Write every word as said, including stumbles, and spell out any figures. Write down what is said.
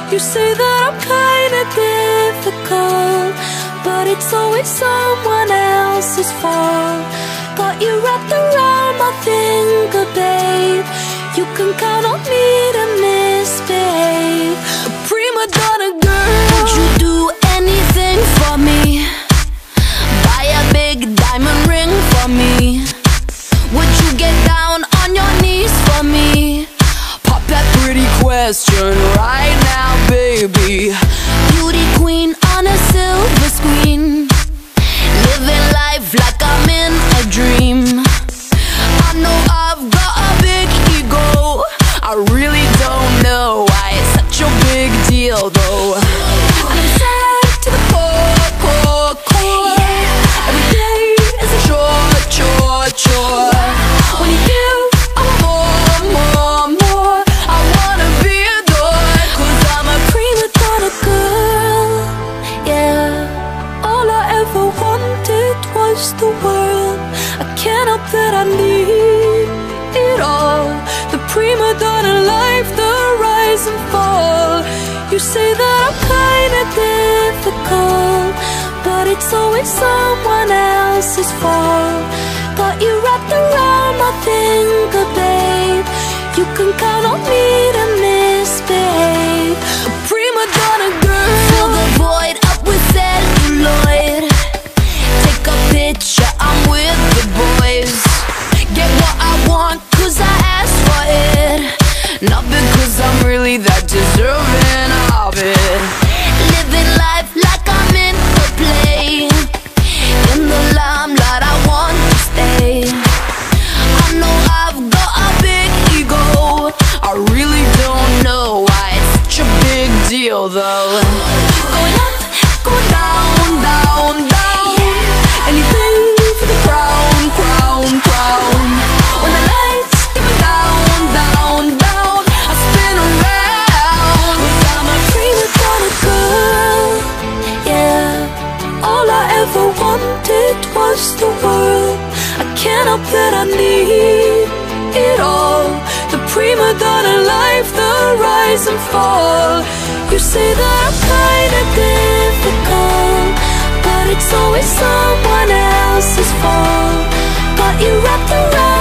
You say that I'm kinda difficult, but it's always someone else's fault. Got you wrapped around my finger, babe. You can count on me to misbehave. A prima donna girl. Would you do anything for me? Buy a big diamond ring for me? Would you get down on your knees for me? Pop that pretty question right now, baby. Beauty queen on a silver screen, living life like I'm in a dream. I know I've got a big ego, I really don't know why it's such a big deal though. I'm sad to the core, core, core. Every day is a chore, chore, chore. When you give, I want more, more, more. I wanna be adored, cause I'm a prima donna girl. Yeah, all I ever wanted was the world. I can't help that I need it all. The prima donna life, the rise and fall. You say that I'm kinda difficult, but it's always someone else's fault. Got you wrapped around my finger, babe. You can count on me to misbehave. A prima donna girl. Fill the void up with celluloid. Take a picture, I'm with the boys. Get what I want, cause I asked for it, not because I'm really that deserving of it. Living life like I'm in a play, in the limelight I want to stay. I know I've got a big ego, I really don't know why it's such a big deal though. Going up, going down, down, down. Anything for the crown, crown, crown. When the lights get me down, down, down, I spin around, cause I'm a prima donna girl. Yeah, all I ever wanted was the world. I can't help that I need it all. The prima donna life, the rise and fall. You say that I'm kinda difficult, but it's always someone else's fault. Got you wrapped around